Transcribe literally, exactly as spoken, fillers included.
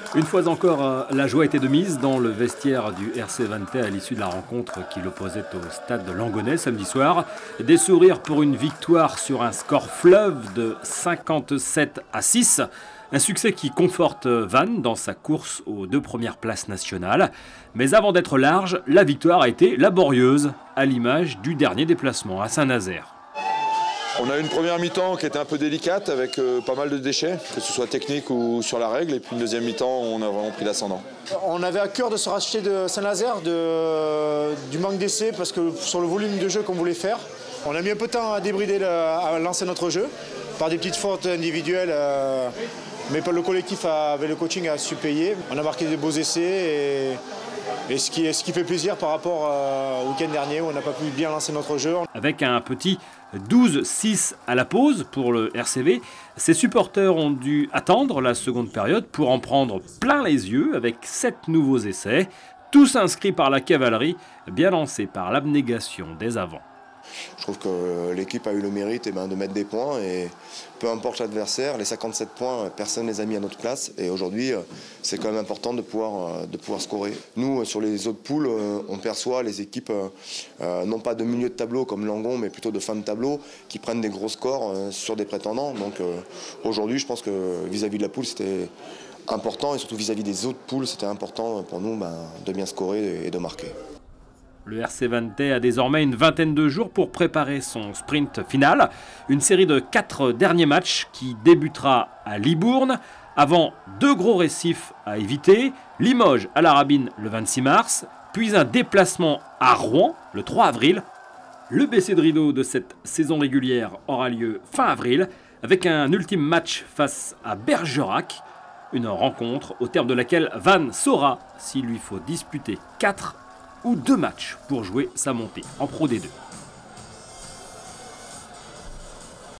Une fois encore, la joie était de mise dans le vestiaire du R C Vantais à l'issue de la rencontre qui l'opposait au stade de Langonnet samedi soir. Des sourires pour une victoire sur un score fleuve de cinquante-sept à six. Un succès qui conforte Vannes dans sa course aux deux premières places nationales. Mais avant d'être large, la victoire a été laborieuse, à l'image du dernier déplacement à Saint-Nazaire. On a eu une première mi-temps qui était un peu délicate avec euh, pas mal de déchets, que ce soit technique ou sur la règle. Et puis une deuxième mi-temps, on a vraiment pris l'ascendant. On avait à cœur de se racheter de Saint-Nazaire de, du manque d'essais parce que sur le volume de jeu qu'on voulait faire, on a mis un peu de temps à débrider, le, à lancer notre jeu par des petites fautes individuelles. Euh, mais le collectif avait le coaching à su payer. On a marqué de beaux essais et, et ce, qui, ce qui fait plaisir par rapport euh, au week-end dernier où on n'a pas pu bien lancer notre jeu. Avec un petit douze six à la pause pour le R C V, ses supporters ont dû attendre la seconde période pour en prendre plein les yeux avec sept nouveaux essais, tous inscrits par la cavalerie, bien lancés par l'abnégation des avants. Je trouve que l'équipe a eu le mérite eh ben, de mettre des points et peu importe l'adversaire, les cinquante-sept points, personne ne les a mis à notre place et aujourd'hui c'est quand même important de pouvoir, de pouvoir scorer. Nous sur les autres poules, on perçoit les équipes euh, non pas de milieu de tableau comme Langon mais plutôt de fin de tableau qui prennent des gros scores euh, sur des prétendants. Donc euh, aujourd'hui je pense que vis-à-vis de la poule c'était important et surtout vis-à-vis des autres poules c'était important pour nous ben, de bien scorer et de marquer. Le R C Vantais a désormais une vingtaine de jours pour préparer son sprint final. Une série de quatre derniers matchs qui débutera à Libourne, avant deux gros récifs à éviter, Limoges à la Rabine le vingt-six mars, puis un déplacement à Rouen le trois avril. Le baisser de rideau de cette saison régulière aura lieu fin avril, avec un ultime match face à Bergerac. Une rencontre au terme de laquelle Vannes saura s'il lui faut disputer quatre ou deux matchs pour jouer sa montée en Pro D deux.